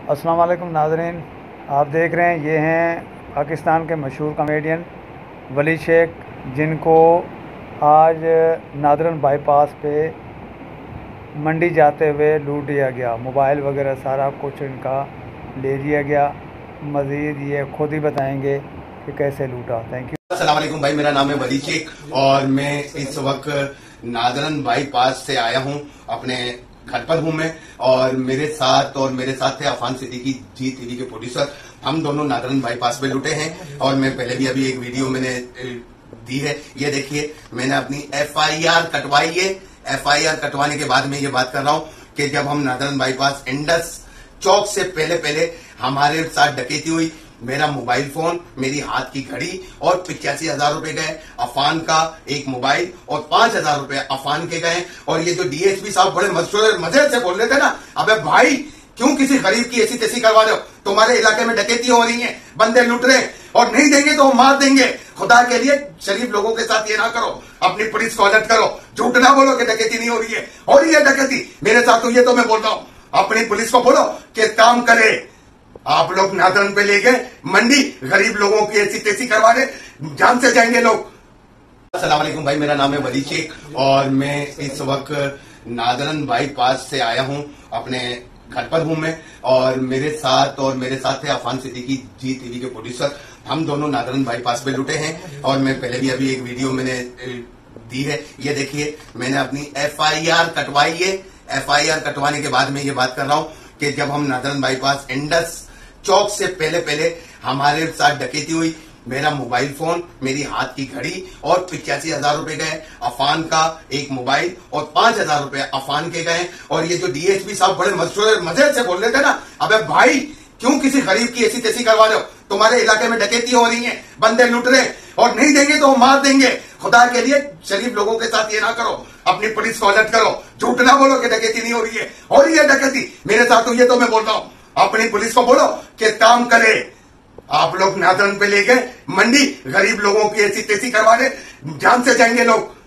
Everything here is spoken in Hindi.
अस्सलाम वालेकुम नाज़रीन, आप देख रहे हैं ये हैं पाकिस्तान के मशहूर कॉमेडियन वली शेख, जिनको आज नादरन बाईपास पे मंडी जाते हुए लूट लिया गया। मोबाइल वगैरह सारा कुछ इनका ले लिया गया। मज़ीद ये खुद ही बताएंगे कि कैसे लूटा। Thank you. अस्सलाम वालेकुम भाई, मेरा नाम है वली शेख और मैं इस वक्त नादरन बाईपास से आया हूं। अपने घर पर हूं मैं और मेरे साथ थे अफान सिद्दीकी, जी टीवी के प्रोड्यूसर। हम दोनों नादरन बाईपास पे लुटे हैं और मैं पहले भी अभी एक वीडियो मैंने दी है। ये देखिए, मैंने अपनी FIR कटवाई है। FIR कटवाने के बाद मैं ये बात कर रहा हूं कि जब हम नादरन बाईपास इंडस चौक से पहले हमारे साथ डकैती हुई, मेरा मोबाइल फोन, मेरी हाथ की घड़ी और 85,000 रुपए गए। अफान का एक मोबाइल और 5,000 रुपए अफान के गए। और ये जो DSP साहब बड़े मजे से बोल रहे थे ना, अबे भाई क्यों किसी गरीब की ऐसी तैसी करवा रहे हो? तुम्हारे इलाके में डकैती हो रही है, बंदे लुट रहे हैं और नहीं देंगे तो हम मार देंगे। खुदा के लिए शरीफ लोगों के साथ ये ना करो, अपनी पुलिस को अलर्ट करो। झूठ ना बोलो कि डकैती नहीं हो रही है, हो रही है डकैती मेरे साथ। तो ये तो मैं बोल रहा हूं, अपनी पुलिस को बोलो कि काम करे। आप लोग नादरन पे ले गए मंडी, गरीब लोगों की ऐसी तैसी करवा रहे, जान से जाएंगे लोग। अस्सलाम वालेकुम भाई, मेरा नाम है वली शेख और मैं इस वक्त नादरन बाईपास से आया हूं। अपने घर पर हूं मैं और मेरे साथ थे अफान सिद्दीकी, जी टीवी के प्रोड्यूसर। हम दोनों नादरन बाईपास पे लुटे हैं और मैं पहले भी अभी एक वीडियो मैंने दी है। ये देखिए, मैंने अपनी FIR कटवाई है। FIR कटवाने के बाद मैं ये बात कर रहा हूं कि जब हम नादरन बाईपास इंडस चौक से पहले हमारे साथ डकैती हुई, मेरा मोबाइल फोन, मेरी हाथ की घड़ी और 85,000 रुपए गए। अफान का एक मोबाइल और 5,000 रुपए अफान के गए। और ये जो DSP साहब बड़े मजे से बोल रहे थे ना, अबे भाई क्यों किसी गरीब की ऐसी तैसी करवा रहे हो? तुम्हारे इलाके में डकैती हो रही है, बंदे लुट रहे हैं और नहीं देंगे तो हम मार देंगे। खुदा के लिए शरीफ लोगों के साथ ये ना करो, अपनी पुलिस को अलर्ट करो। झूठ ना बोलो कि डकैती नहीं हो रही है, हो रही है डकैती मेरे साथ। तो ये तो मैं बोल रहा हूं, अपनी पुलिस को बोलो कि काम करे। आप लोग नादरन पे ले गए मंडी, गरीब लोगों की ऐसी तैसी करवा रहे, जान से जाएंगे लोग।